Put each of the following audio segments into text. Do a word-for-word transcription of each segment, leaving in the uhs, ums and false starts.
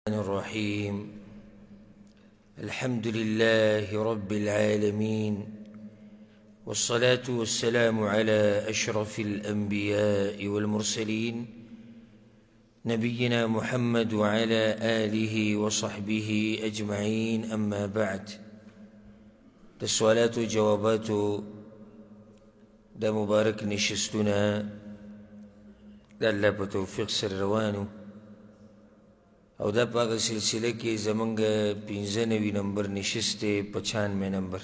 الرحيم الحمد لله رب العالمين والصلاة والسلام على أشرف الأنبياء والمرسلين نبينا محمد وعلى آله وصحبه أجمعين. أما بعد، السؤالات وجوابات دا مبارك نشستنا دا الله بتوفيق سر روانو او دا پاگا سلسلے کی زمانگ پینزنوی نمبر نشستے پچانوے نمبر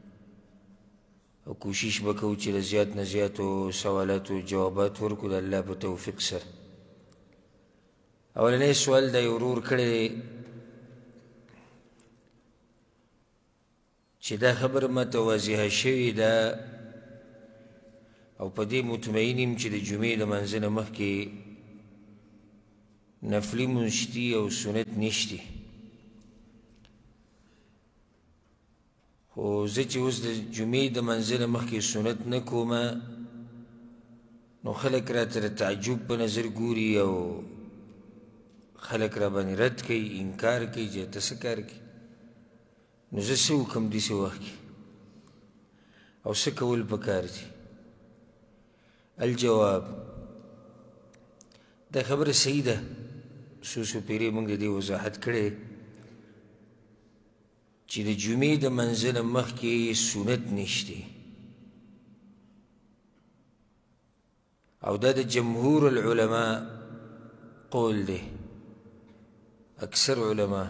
او کوشش بکو چی زیاد نزیاد و سوالات و جوابات ورکو دا اللہ پا توفیق سر. اولنے سوال دا یورور کڑے چی دا خبر ما توازیح شوی دا او پا دی مطمئنیم چی دا جمعی دا منزن مخ کی نفلی منشتی او سنت نشتی، خو زچی وز دا جمعی دا منزل مخی سنت نکوما نو خلق را تر تعجب پا نظر گوری او خلق را بانی رد کی انکار کی جیتا سکار کی. نو زسو کم دی سو وقت کی او سکول پکار دی. الجواب دا خبر سیدہ سوسو پیری منگ دی وضاحت کرے چی دا جمعی دا منزل مخ کی سنت نشتی او دا دا جمهور العلماء قول دی، اکثر علماء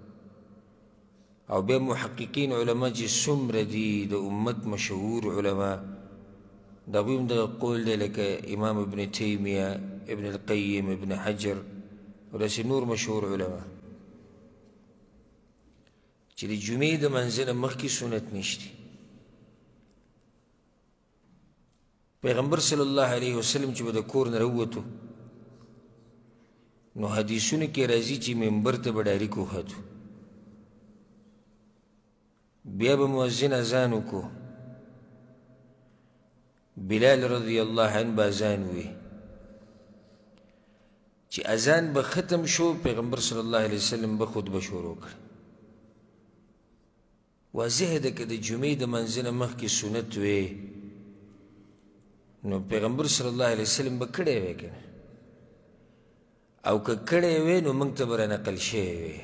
او بے محققین علماء جی سمر دی دا امت مشهور علماء دا بیم دا قول دی لکا امام ابن تیمیہ، ابن القیم، ابن حجر ورسی نور مشهور علماء چی دی جمعی دا منزل مخ کی سنت نشتی. پیغمبر صلی اللہ علیہ وسلم چی بدا کور نروتو نو حدیثون کی رازی چی منبر تا بڑاری کو خاتو بیا با موزن ازانو کو بلال رضی اللہ عنہ بازانوی چی ازان با ختم شو پیغمبر صلی اللہ علیہ وسلم با خود بشورو کر. واضح دا که دا جمعی دا منزل مخ کی سنت وی نو پیغمبر صلی اللہ علیہ وسلم با کڑے وی کن او که کڑے وی نو منگتا برا نقل شے وی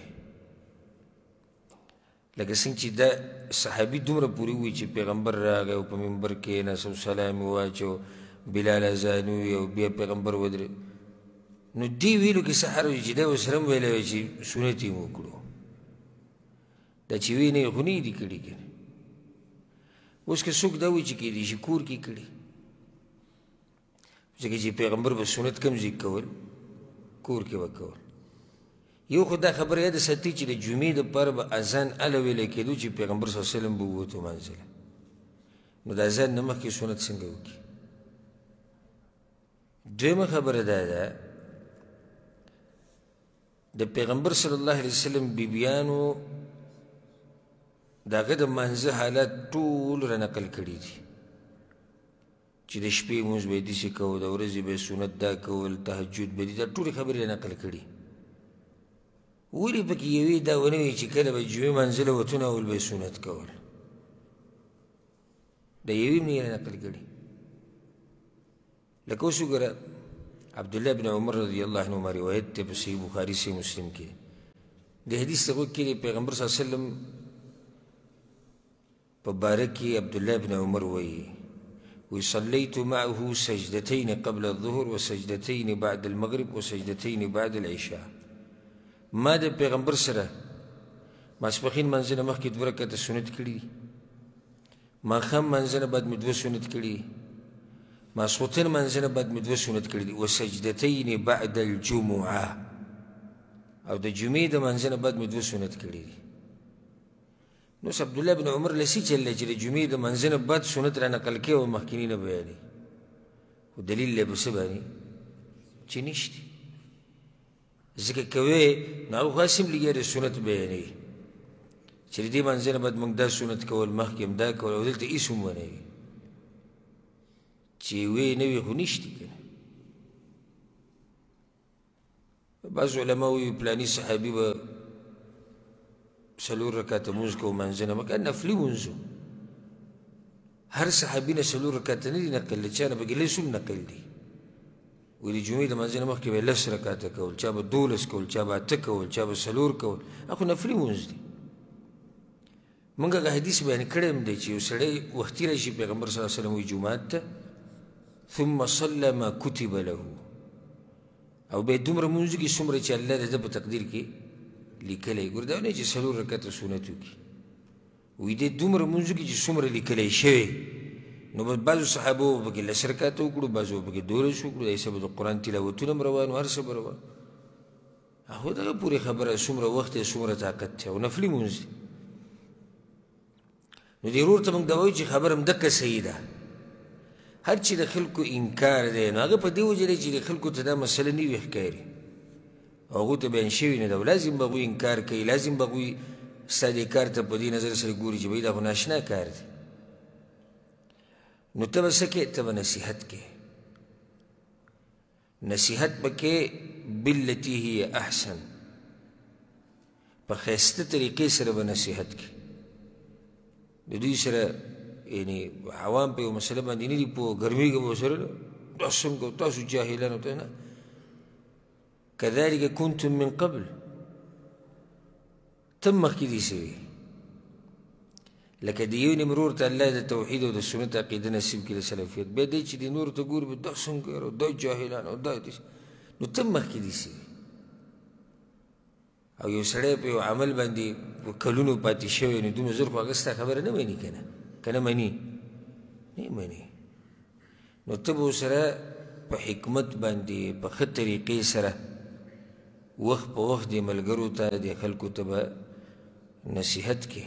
لکه سنگ چی دا صحابی دومره پوری ہوئی چی پیغمبر را گئے او پا منبر کے ناسو سلامی واچو بلال ازانوی او بیا پیغمبر ودر نو دی ویلو که سحرو چی دا وسرم ویلو چی سنتی موکڑو دا چی وی نی خونی دی کڑی کن اس کے سوک داوی چی که دی چی کور کی کڑی چی چی پیغمبر با سنت کم زی کول کور کی وکول. یو خدا خبر یاد ساتی چی دا جمعی دا پر با ازان علوی لکی دو چی پیغمبر صلی اللہ علیہ وسلم بووتو منزل نو دا ازان نمخ کی سنت سنگو کی. دویم خبر دا دا دا پیغمبر صلی اللہ علیہ وسلم بی بیانو دا غد منزل حالات طول را نقل کری دی چی دا شپی موز بیدی سی کهو دا ورزی بی سنت دا کول تحجد بیدی دا طول خبر را نقل کری ولی پاکی یوی دا ونوی چی کل با جوی منزل وطن اول بی سنت کول دا یوی منی را نقل کری. لکوسو گرا عبداللہ بن عمر رضی اللہ عنہ ما روایت تے پسی بخاری سے مسلم کے دے حدیث تقوی کے لئے پیغمبر صلی اللہ علیہ وسلم پا بارکی عبداللہ بن عمر وی وصلیت معه سجدتین قبل الظهر وسجدتین بعد المغرب وسجدتین بعد العشاء. ما دے پیغمبر سرہ ماسپخین منزل مخ کی دو رکعت سنت کری ما خام منزل بعد میں دو سنت کری ما سوتن منزل بعد میں دو سنت کری وسجدتین بعد الجمعہ او دا جمعی دا منزل بعد میں دو سنت کری. نوس عبداللہ بن عمر لسی چل لے چلے جمعی دا منزل بعد سنت را نقل کے و محکنی نبیانی و دلیل لے بسبانی چی نشتی ذکر کوئے ناو خاسم لگیا رے سنت بیانی چلی دی منزل بعد منگ دا سنت کول محکم دا کول او دلتا ایسم ونائی چی وی نوی خو نشتی کن بعض علما وایي پلاني صحابي به څلور رکعته لمونځ کوو مانځه نه مګر نفلي لمونځ و هر صحابي نه څلور رکعته نه دي نقل له چا نه بګې لس هم نقل دي وایي د جمعې د مانځه نه مخکې به یې لس رکعته کول چا به دولس کول چا به اته کول چا به څلور کول هغه خو نفلي لمونځ دي موږ هغه حدیث بیان کړی هم دی چې یو سړی وختي راشي پیغمبر صلی الله علیه وسلم وایي جومات ته ثم صلى ما كتب له او بیا دومره لمونځ وکړي څومره چې الله د ده په تقدیر کې لیکلی ګوره دا نه چې څلور رکعته سنت وکړي وایي دی دومره لمونځ وکړي چې څومره لیکلی شوی نو به بعضو صحابو به پکې لس رکعته وکړو بعضو به پکې دولس وکړو داسې به د قرآن تلاوتونه هم روان و هر څه به روان هغه دغه پورې خبره څومره وخت دی څومره طاقت دی او نفلي لمونځ دی نو دې ورور ته موږ دا وایو چې خبره همدقه صحیح ده هر چې د خلکو انکار دی نو هغه په دې وجه دی چې د خلکو ته دا مسله نوي ښکاري او هغو ته بیان شوي نه ده او لازم به هغوی انکار کوي لازم به هغوی ستا دې کار ته په دې نظر سره ګوري چې بهی دا خو ناشنا کار دی نو ته به څه کوې ته به نصیحت کوې نصیحت به کوې بالتي هي احسن په ښایسته طریقې سره به نصیحت کوې د دوی سره یعنی عوام په یو مسله باندې نه دي پوه ګرمېږي به ورسره دا څنګه تاسو جاهلان ته نه كذلك كنتم من قبل تم مخکې داسې وي لکه د یو نمرور ته الله د توحید او د سنت عقیده نصیب کړي د سلفیت بیا دی چې د نورو ته ګوري دا څنګه او دا جاهلان او دا نو تم مخکې داسې وي او یو سړی په یو عمل باندې په کلونو پاتې شوی نو دومره زر خو هغه ستا خبره نه مني که نه که نه مني نه مني نو ته به ورسره په حکمت باندې په ښه طریقې سره وخت په وخت دې ملګرو ته دې خلکو ته به نصیحت کې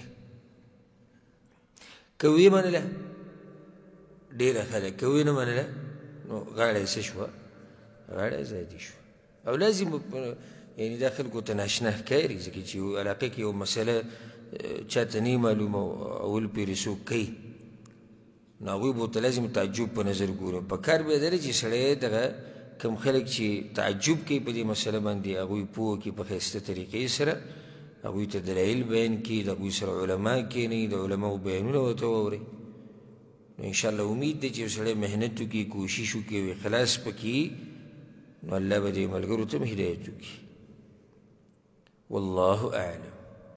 که ویې منله ډېره ښه ده که ویې نه منله نو غاړه یې څه شوه غاړه یې زیاتې شوه او لازم یعنی دا خلکو ته ناشنا ښکاري ځکه چې یو علاقه کې یو مسله چاته نه معلومه اول پېرې څوک کوي نو هغوی به ورته لازم تعجب په نظر ګوري په کار بیا دا دی چې سړی دغه کوم خلک چې تعجب کوي په دې مسله باندې هغوی پوه کړي په ښایسته طریقې سره هغوی ته دلایل بیان کړي د هغوی سره علما کښېنوي د علماو بیانونه ورته واورئ نو انشاءالله امید دی چې یو سړی محنت وکړي کوشش وکړي او اخلاص پکې نو الله به دې ملګرو ته هم هدایت وکړي والله اعلم